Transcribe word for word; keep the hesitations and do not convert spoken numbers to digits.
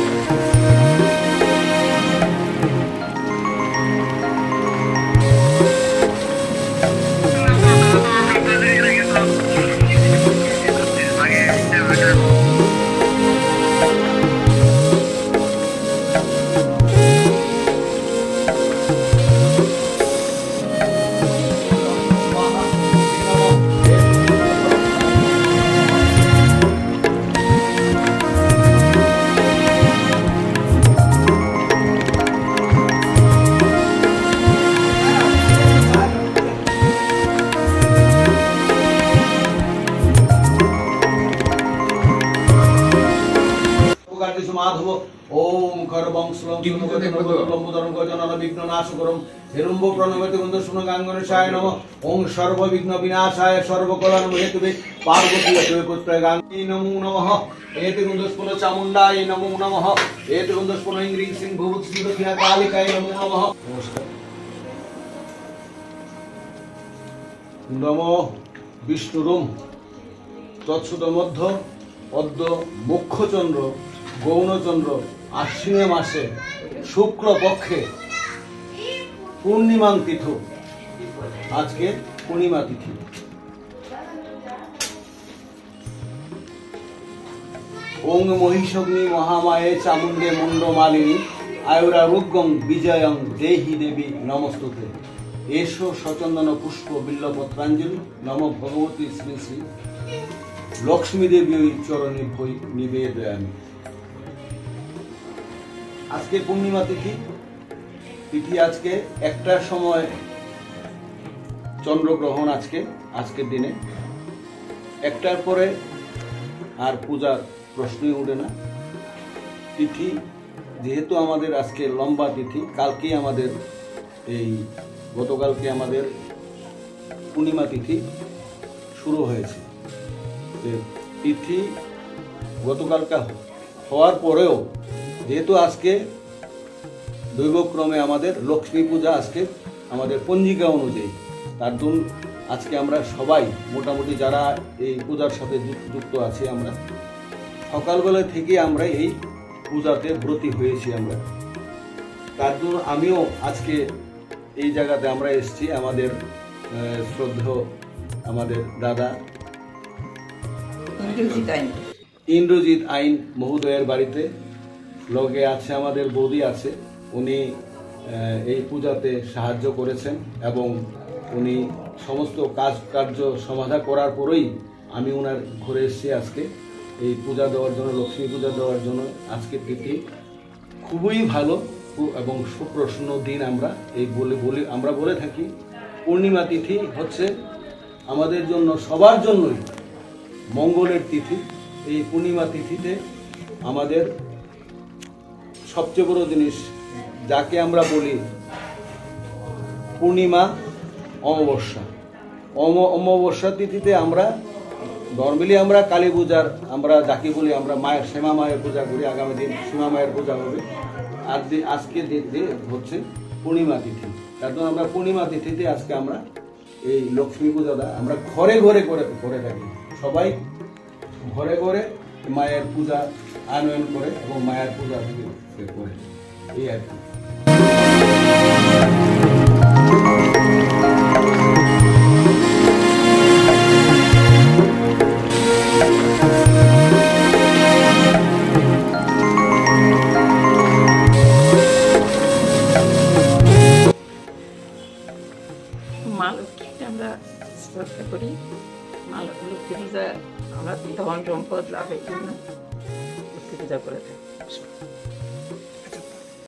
माधव ओम खरबंशलम लंबोदरम गजनन विघ्न नाशकरम हिरण्य प्रणमते कुंद सुनगांगनेशाय नमः ओम सर्व विघ्न विनाशाय सर्व कल्याण हेतुवे पार्वती अतवे पुत्र गांगी नमो नमः एते कुंदस्पुन चामुंडाय नमो नमः एते कुंदस्पुन इंग्रिंग सिंह भूत सिंह दक्षिणा कालिकाय नमो नमः नमस्कार नमो विष्णुरुम तत्सुद मध्य अद्य मुख्यचंद्र गौणचंद्र आश्विन मासे शुक्ल पक्षे पूर्णिमा तिथि आज के पूर्णिमा तिथि ओं महिषग्नि महामाये चामुंडे मुंडमालिनी आयुरारोग्यं विजयं देहि देवी नमस्तुते एषो सचंदन पुष्प बिल्लपत्रांजलि नमो भगवती श्री श्री लक्ष्मी देवी चरणे भई निवेदयामि। आज के पूर्णिमा तिथि तिथि आज के एकटार समय चंद्र ग्रहण आज के आज के दिने एकटार परे आर पूजार प्रश्नই उठे ना। तिथि जेहेतु आमादेर आज के लम्बा तिथि कालके आमादेर এই গতকালকে আমাদের পূর্ণিমা তিথি শুরু হয়েছে। তিথি গতকালকা হওয়ার পরেও যেহেতু আজকে দৈবক্রমে আমাদের লক্ষ্মী পূজা আজকে আমাদের পঞ্জিকা অনুযায়ী তার জন্য আজকে আমরা সবাই মোটামুটি যারা এই পূজার সাথে যুক্ত আছি আমরা সকালবেলা থেকে আমরা এই পূজাতে ব্রতী হয়েছি। আমরা তার জন্য আমিও আজকে এই জায়গাতে আমরা এসেছি আমাদের শ্রদ্ধেয় আমাদের দাদা ইন্দ্রজিৎ আইন মহোদয়ের বাড়িতে লগে আছে আমাদের বৌদি আছে উনি এই পূজাতে সাহায্য করেছেন এবং উনি সমস্ত কাজ কার্য সমাধা করার পরেই আমি ওনার ঘরে এসেছি আজকে এই পূজা দেওয়ার জন্য লক্ষ্মী পূজা দেওয়ার জন্য। আজকে তিথি খুবই ভালো এবং সুপ্রসন্ন দিন। আমরা এই বলে বলে আমরা বলে থাকি পূর্ণিমা তিথি হচ্ছে আমাদের জন্য সবার জন্যই মঙ্গলের তিথি। এই পূর্ণিমা তিথিতে আমাদের সবচেয়ে বড় জিনিস যাকে আমরা বলি পূর্ণিমা অমাবস্যা অম অমাবস্যা তিথিতে আমরা নর্মালি আমরা কালী পূজার আমরা যাকে বলি আমরা মায়ের শ্যামা মায়ের পূজা করি। আগামী দিন শ্যামা মায়ের পূজা হবে। আর আজকে হচ্ছে পূর্ণিমা তিথি তার জন্য আমরা পূর্ণিমা তিথিতে আজকে আমরা এই লক্ষ্মী পূজাটা আমরা ঘরে ঘরে করে করে থাকি। সবাই ঘরে ঘরে মায়ের পূজা আনয়ন করে এবং মায়ের পূজা করে এই আর কি। মা লক্ষ্মীকে আমরা শ্রদ্ধা করি। মা লক্ষ্মী পূজা আমরা ধন সম্পদ লাভের জন্য লক্ষ্মী পূজা করে থাকি।